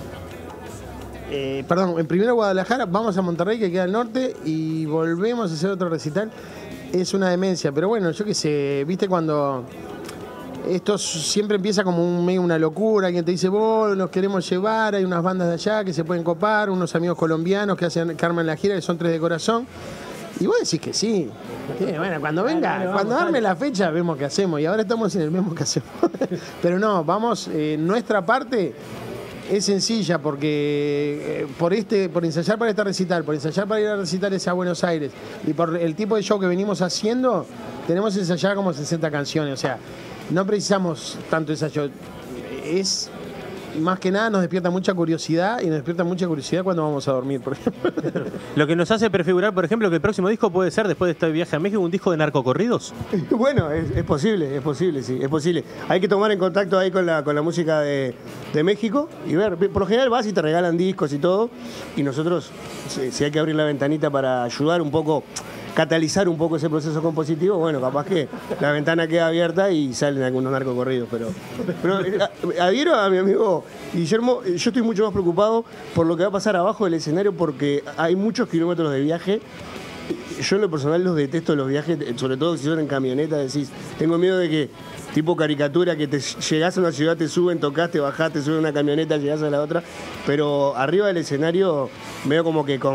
En primero Guadalajara, vamos a Monterrey, que queda al norte, y volvemos a hacer otro recital. Es una demencia, pero bueno, yo qué sé, viste cuando esto siempre empieza como medio una locura, alguien te dice, vos nos queremos llevar, hay unas bandas de allá que se pueden copar, unos amigos colombianos que arman la gira, que son 3 de corazón, y vos decís que sí. Bueno, cuando venga, cuando arme la fecha vemos qué hacemos, y ahora estamos en el mismo que hacemos. Pero no, vamos, nuestra parte es sencilla porque por ensayar para este recital, por ensayar para ir a recitales a Buenos Aires y por el tipo de show que venimos haciendo, tenemos ensayar como 60 canciones, o sea, no precisamos tanto ensayo. Es más que nada nos despierta mucha curiosidad y nos despierta mucha curiosidad cuando vamos a dormir, por ejemplo. Lo que nos hace prefigurar, por ejemplo, que el próximo disco puede ser, después de este viaje a México, un disco de narcocorridos. Bueno, es posible, sí, es posible. Hay que tomar en contacto ahí con la música de México y ver. Por lo general vas y te regalan discos y todo, y nosotros, si hay que abrir la ventanita para ayudar un poco, catalizar un poco ese proceso compositivo, bueno, capaz que la ventana queda abierta y salen algunos narcocorridos, pero adhiero a mi amigo Guillermo. Yo estoy mucho más preocupado por lo que va a pasar abajo del escenario porque hay muchos kilómetros de viaje yo en lo personal los detesto los viajes, sobre todo si son en camioneta, decís, tengo miedo de que, tipo caricatura, que te llegás a una ciudad, te suben, tocás, te bajás, te suben una camioneta, llegás a la otra, pero arriba del escenario medio como que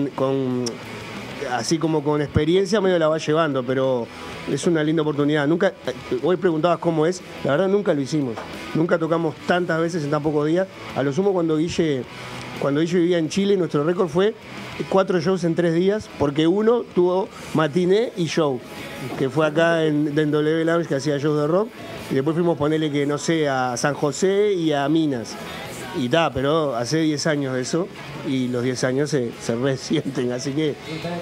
así como con experiencia medio la va llevando, pero es una linda oportunidad. Nunca, hoy preguntabas cómo es, la verdad nunca lo hicimos, nunca tocamos tantas veces en tan pocos días. A lo sumo cuando Guille vivía en Chile, nuestro récord fue 4 shows en 3 días, porque uno tuvo matiné y show, que fue acá en W Lounge, que hacía shows de rock, y después fuimos a ponerle que, no sé, a San José y a Minas. Y pero hace 10 años de eso, y los 10 años se resienten, así que...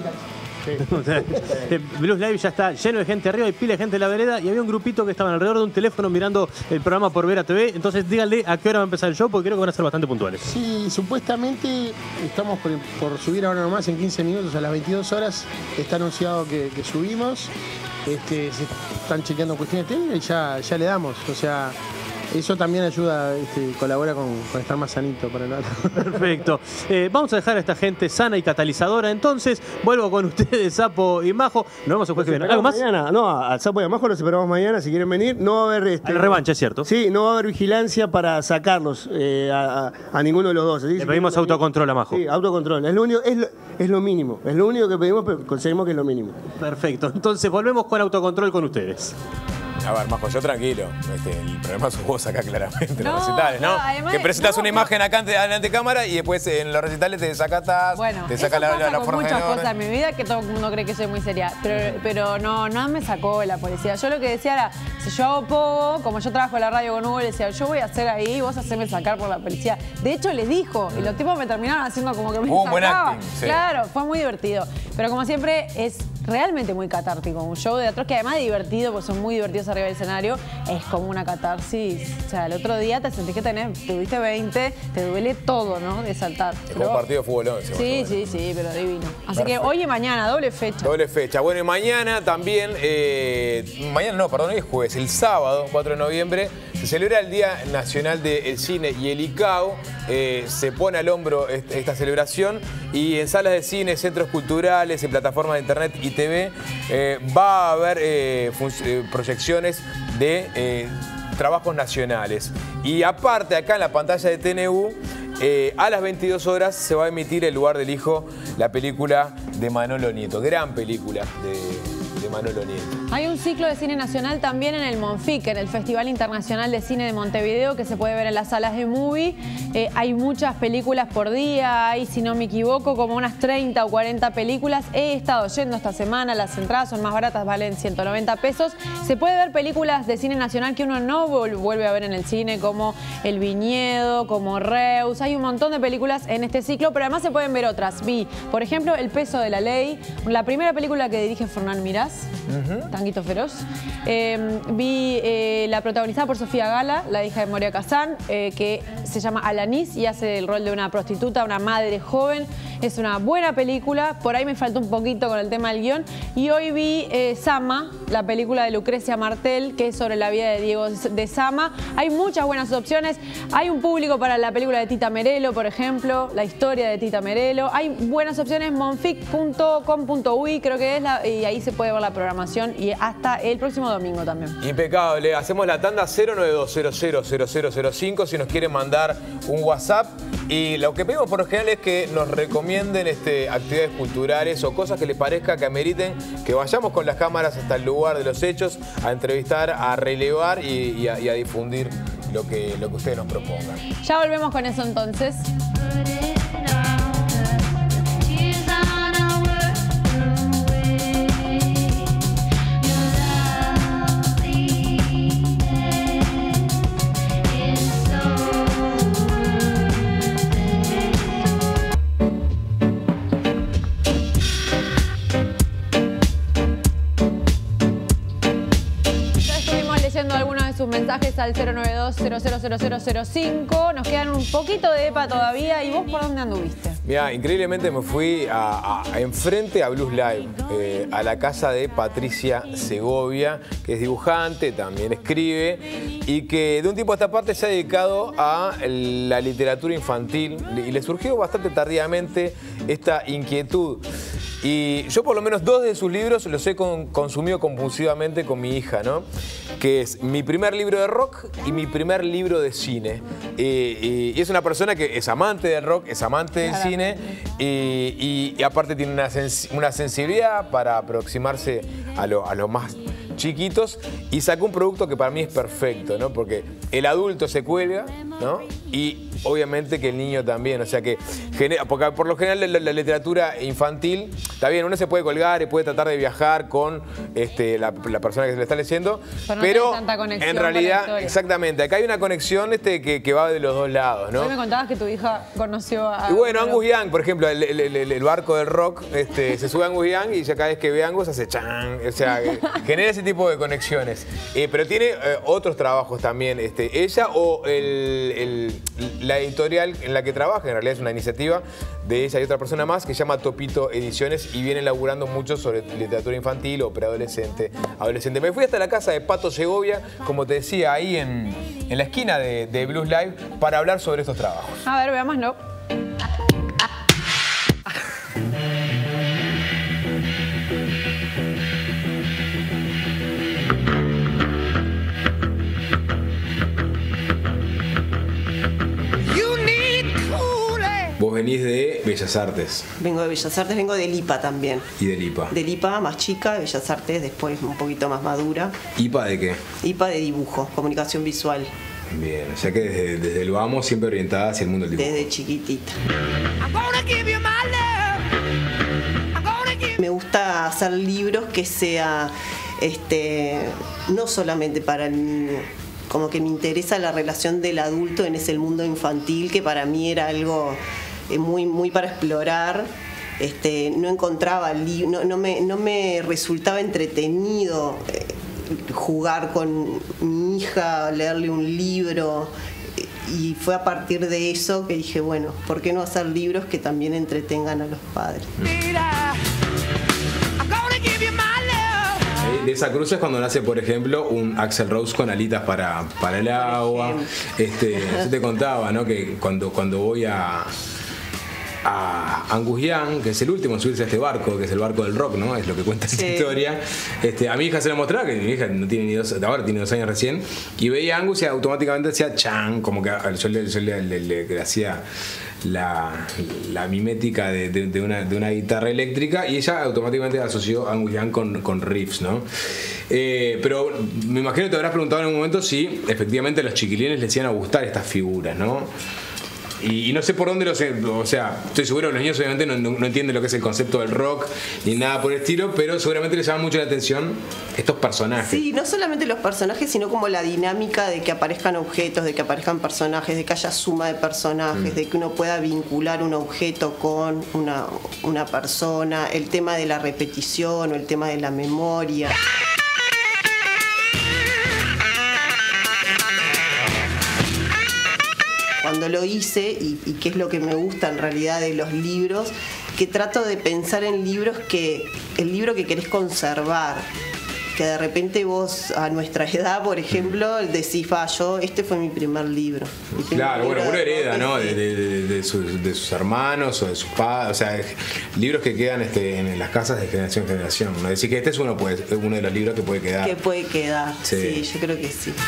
Blues Live ya está lleno de gente arriba, hay pila de gente en la vereda y había un grupito que estaban alrededor de un teléfono mirando el programa por Vera TV. Entonces díganle a qué hora va a empezar el show, porque creo que van a ser bastante puntuales. Sí, supuestamente estamos por subir ahora nomás en 15 minutos a las 22 horas. Está anunciado que subimos. Se están chequeando cuestiones técnicas y ya le damos. O sea, eso también ayuda, colabora con estar más sanito para el otro. Perfecto. Vamos a dejar a esta gente sana y catalizadora. Entonces, vuelvo con ustedes, Sapo y Majo. Nos vemos el jueves que viene. ¿Algo más? Mañana. No, al Sapo y a Majo los esperamos mañana. Si quieren venir, no va a haber... A la revancha, ¿es cierto? Sí, no va a haber vigilancia para sacarlos a ninguno de los dos. Le pedimos autocontrol a Majo. Sí, autocontrol. Es lo mínimo. Es lo único que pedimos, pero conseguimos que es lo mínimo. Perfecto. Entonces, volvemos con autocontrol con ustedes. A ver, Majo, yo tranquilo. El problema es vos acá claramente, No, los recitales, ¿no? además, que presentas una imagen acá ante cámara y después en los recitales te desacatas, Bueno, te saca eso pasa la con forma muchas de cosas en mi vida que todo el mundo cree que soy muy seria. Pero no me sacó la policía. Yo lo que decía era, si yo hago poco, como yo trabajo en la radio con Hugo, le decía, yo voy a hacer ahí, vos haceme sacar por la policía. De hecho, les dijo, y los tipos me terminaron haciendo como que me un buen sacaban. acting, sí. Claro, fue muy divertido. Pero como siempre, es realmente muy catártico. Un show de teatro que además es divertido, porque son muy divertidos arriba del escenario, es como una catarsis. O sea, el otro día te sentís que tuviste 20, te duele todo, ¿no? De saltar. Es como un partido de fútbol 11. Sí, pero divino. Así que hoy y mañana, doble fecha. Doble fecha. Bueno, y mañana también, hoy es jueves, el sábado, 4 de noviembre, se celebra el Día Nacional del Cine y el ICAO se pone al hombro esta celebración y en salas de cine, centros culturales, en plataformas de internet y TV va a haber proyecciones de trabajos nacionales. Y aparte, acá en la pantalla de TNU, a las 22 horas se va a emitir El lugar del hijo, la película de Manolo Nieto. Gran película de Manolo Nieto. Hay un ciclo de cine nacional también en el Monfic, en el Festival Internacional de Cine de Montevideo, que se puede ver en las salas de Movie. Hay muchas películas por día, hay, si no me equivoco, como unas 30 o 40 películas. He estado yendo esta semana, las entradas son más baratas, valen 190 pesos. Se puede ver películas de cine nacional que uno no vuelve a ver en el cine, como El Viñedo, como Reus. Hay un montón de películas en este ciclo, pero además se pueden ver otras. Vi, por ejemplo, El peso de la ley, la primera película que dirige Fernán Mirás. Tanguito Feroz. Vi la protagonizada por Sofía Gala, la hija de Moria Kazán, que se llama Alanis y hace el rol de una prostituta, una madre joven. Es una buena película, por ahí me faltó un poquito con el tema del guión. Y hoy vi Sama, la película de Lucrecia Martel, que es sobre la vida de Diego de Sama. Hay muchas buenas opciones. Hay un público para la película de Tita Merelo, por ejemplo, la historia de Tita Merelo. Hay buenas opciones, monfic.com.uy creo que es, y ahí se puede ver la programación y hasta el próximo domingo también. Impecable. Hacemos la tanda 092000005 si nos quieren mandar un WhatsApp. Y lo que pedimos por lo general es que nos recomienden actividades culturales o cosas que les parezca que ameriten que vayamos con las cámaras hasta el lugar de los hechos a entrevistar, a relevar y a difundir lo que ustedes nos propongan. Ya volvemos con eso entonces. Sus mensajes al 092-000005. Nos quedan un poquito de EPA todavía. ¿Y vos por dónde anduviste? Mira, increíblemente me fui enfrente a Blues Live, a la casa de Patricia Segovia, que es dibujante, también escribe, y que de un tiempo a esta parte se ha dedicado a la literatura infantil, y le surgió bastante tardíamente esta inquietud. Y yo por lo menos 2 de sus libros los he consumido compulsivamente con mi hija, ¿no? Que es mi primer libro de rock y mi primer libro de cine. Y es una persona que es amante del rock, es amante del cine y aparte tiene una sensibilidad para aproximarse a lo más chiquitos y sacó un producto que para mí es perfecto, ¿no? Porque el adulto se cuelga, ¿no? Y obviamente que el niño también, o sea que porque por lo general la literatura infantil, está bien, uno se puede colgar y puede tratar de viajar con la persona que se le está leyendo, pero no tanta conexión en con la realidad, historia. Exactamente, acá hay una conexión que va de los dos lados, ¿no? Hoy me contabas que tu hija conoció a... Y bueno, Angus Young, por ejemplo, el barco del rock, se sube a Angus Young y ya cada vez que ve a Angus hace chan, o sea, genera ese tipo de conexiones. Pero tiene otros trabajos también, ella o la editorial en la que trabaja, en realidad es una iniciativa de ella y otra persona más que se llama Topito Ediciones y viene laburando mucho sobre literatura infantil o preadolescente, adolescente. Me fui hasta la casa de Pato Segovia, como te decía, ahí en la esquina de Blues Live, para hablar sobre estos trabajos. A ver, veámoslo. Vos venís de Bellas Artes. Vengo de Bellas Artes, vengo del IPA también. ¿Y del IPA? Del IPA más chica, de Bellas Artes después un poquito más madura. ¿IPA de qué? IPA de dibujo, comunicación visual. Bien, o sea que desde el vamos siempre orientada hacia el mundo del dibujo. Desde chiquitita. Me gusta hacer libros que sea no solamente para el niño, como que me interesa la relación del adulto en ese mundo infantil que para mí era algo muy para explorar. No encontraba no me resultaba entretenido jugar con mi hija, leerle un libro, y fue a partir de eso que dije, bueno, ¿por qué no hacer libros que también entretengan a los padres? De esa cruz es cuando nace, por ejemplo, un Axl Rose con alitas para el agua. Yo te contaba, ¿no? Que cuando voy a Angus Young, que es el último en subirse a este barco, que es el barco del rock, ¿no? Es lo que cuenta esta historia. A mi hija se la mostraba, que mi hija no tiene ni ahora tiene 2 años recién, y veía a Angus y automáticamente decía chan, como que yo le hacía la mimética de una guitarra eléctrica y ella automáticamente asoció a Angus Young con riffs, ¿no? Pero me imagino que te habrás preguntado en algún momento si efectivamente a los chiquilines les iban a gustar estas figuras, ¿no? Y no sé por dónde o sea, estoy seguro que los niños obviamente no entienden lo que es el concepto del rock ni nada por el estilo, pero seguramente les llama mucho la atención estos personajes. Sí, no solamente los personajes, sino como la dinámica de que aparezcan objetos, de que aparezcan personajes, de que haya suma de personajes, de que uno pueda vincular un objeto con una persona, el tema de la repetición o el tema de la memoria. Cuando lo hice, y qué es lo que me gusta en realidad de los libros, que trato de pensar en libros el libro que querés conservar, que de repente vos a nuestra edad, por ejemplo, decís, este fue mi primer libro. Claro, bueno, uno hereda, ¿no? De sus hermanos o de sus padres, o sea, libros que quedan en las casas de generación en generación. ¿No? Decir que este es uno de los libros que puede quedar. Que puede quedar, sí, yo creo que sí.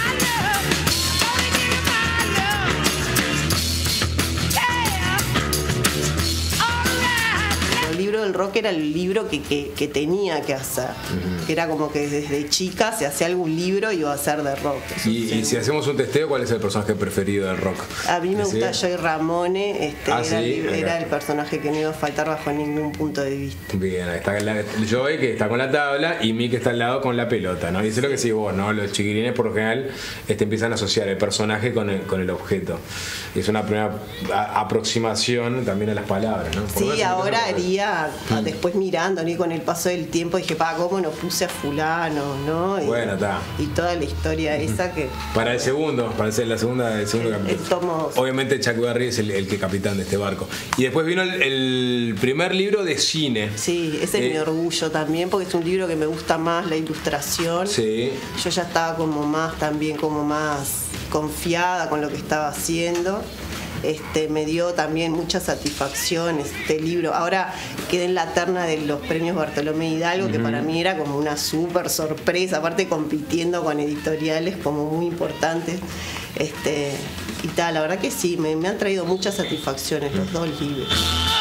El rock era el libro que tenía que hacer, que era como que desde chica se hacía algún libro y iba a ser de rock. Y si hacemos un testeo, ¿cuál es el personaje preferido del rock? A mí me gusta Joey Ramone, era el personaje que no iba a faltar bajo ningún punto de vista. Bien, ahí está Joey, que está con la tabla, y Mick, que está al lado con la pelota, ¿no? Y eso es lo que decís vos, ¿no? Los chiquilines por lo general empiezan a asociar el personaje con el objeto. Y es una primera aproximación también a las palabras, ¿no? Sí, ahora haría después mirando, ¿no? Y con el paso del tiempo dije, cómo no puse a fulano, ¿no? Bueno, está. Y toda la historia esa que... Para el segundo capítulo. Obviamente Chuck Berry es el que capitán de este barco. Y después vino el primer libro de cine. Sí, ese es mi orgullo también, porque es un libro que me gusta más, la ilustración. Sí. Yo ya estaba como más confiada con lo que estaba haciendo. me dio también mucha satisfacción este libro. Ahora quedé en la terna de los premios Bartolomé Hidalgo, que para mí era como una súper sorpresa, aparte compitiendo con editoriales como muy importantes. Y tal, la verdad que sí, me han traído muchas satisfacciones los dos libros.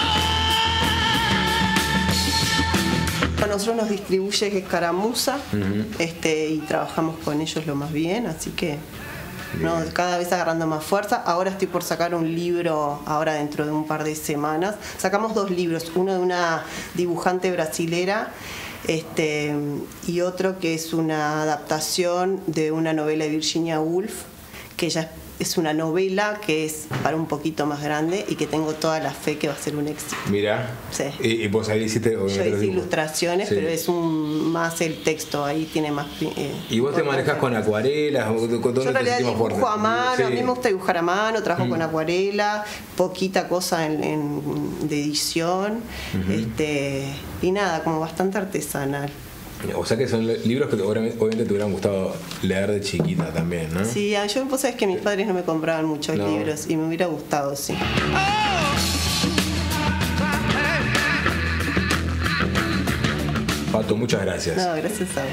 A nosotros nos distribuye Escaramuza, y trabajamos con ellos lo más bien, así que cada vez agarrando más fuerza. Ahora estoy por sacar un libro, ahora dentro de un par de semanas. Sacamos 2 libros, uno de una dibujante brasilera, y otro que es una adaptación de una novela de Virginia Woolf, que ya es una novela que es para un poquito más grande y que tengo toda la fe que va a ser un éxito. Mira. Sí. ¿Y vos ahí hiciste? Yo hice ilustraciones, sí, pero es más el texto, ahí tiene más... ¿Y vos te manejas con acuarelas? Yo en realidad dibujo a mano, sí. A mí me gusta dibujar a mano, trabajo con acuarela, poquita cosa de edición, y nada, como bastante artesanal. O sea que son libros que obviamente te hubieran gustado leer de chiquita también, ¿no? Sí, vos sabés que mis padres no me compraban muchos libros y me hubiera gustado, sí. Pato, muchas gracias. No, gracias a vos.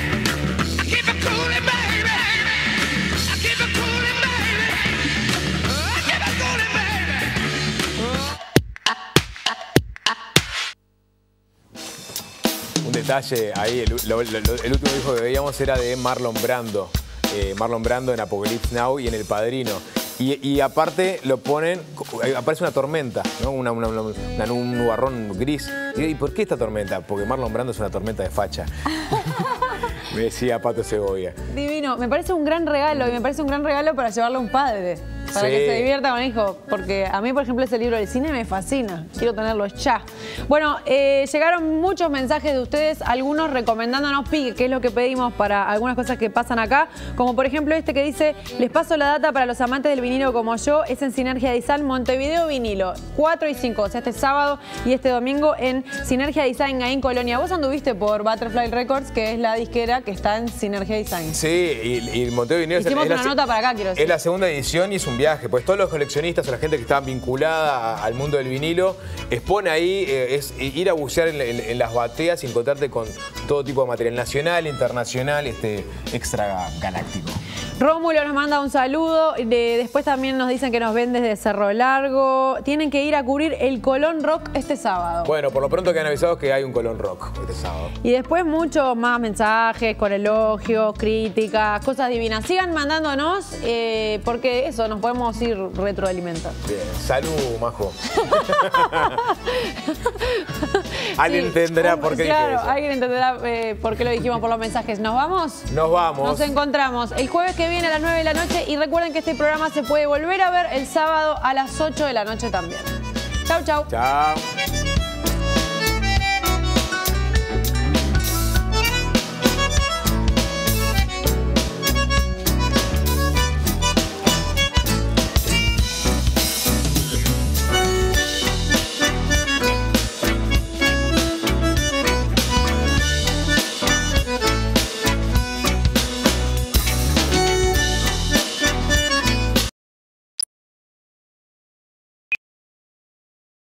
Detalle ahí, el último disco que veíamos era de Marlon Brando. Marlon Brando en Apocalypse Now y en El Padrino. Y aparte lo ponen, aparece una tormenta, ¿no? Un nubarrón gris. ¿Y por qué esta tormenta? Porque Marlon Brando es una tormenta de facha. Me decía Pato Segovia. Divino, me parece un gran regalo, y me parece un gran regalo para llevarle a un padre. Para que se divierta con el hijo, porque a mí, por ejemplo, ese libro del cine me fascina. Quiero tenerlo ya. Bueno, llegaron muchos mensajes de ustedes, algunos recomendándonos Pique, que es lo que pedimos para algunas cosas que pasan acá. Como por ejemplo este que dice, les paso la data para los amantes del vinilo como yo, es en Sinergia Design, Montevideo Vinilo, 4 y 5, o sea, este sábado y este domingo en Sinergia Design, ahí en Colonia. Vos anduviste por Butterfly Records, que es la disquera que está en Sinergia Design. Sí, y Montevideo Vinilo hicimos una nota para acá, quiero decir. Es la segunda edición y es un viaje, pues todos los coleccionistas o la gente que está vinculada al mundo del vinilo expone ahí, es ir a bucear en las bateas y encontrarte con todo tipo de material nacional, internacional, extra galáctico. Rómulo nos manda un saludo, después también nos dicen que nos ven desde Cerro Largo. Tienen que ir a cubrir el Colón Rock este sábado. Bueno, por lo pronto quedan avisados que hay un Colón Rock este sábado. Y después muchos más mensajes con elogios, críticas, cosas divinas. Sigan mandándonos, porque eso, nos podemos ir retroalimentando. Bien, salud, Majo. Alguien entenderá por qué dije eso. Alguien entenderá por qué lo dijimos por los mensajes. ¿Nos vamos? Nos vamos. Nos encontramos el jueves que viene a las 9 de la noche y recuerden que este programa se puede volver a ver el sábado a las 8 de la noche también. Chau, chau. Chao.